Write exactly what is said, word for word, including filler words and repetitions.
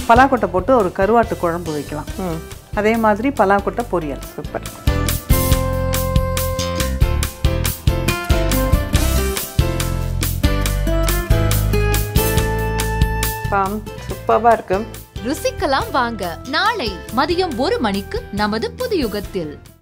பலாக்கொட்டை போட்டு ஒரு கருவாட்டு குழம்பு வைக்கலாம். அதே மாதிரி பலாக்கொட்டை பொரியல். சூப்பர். பாம் சூப்பரா இருக்கு. ருசிக்கலாம் வாங்க நாளை மதியம் ஒரு மணிக்கு நமது புதுயுகத்தில்.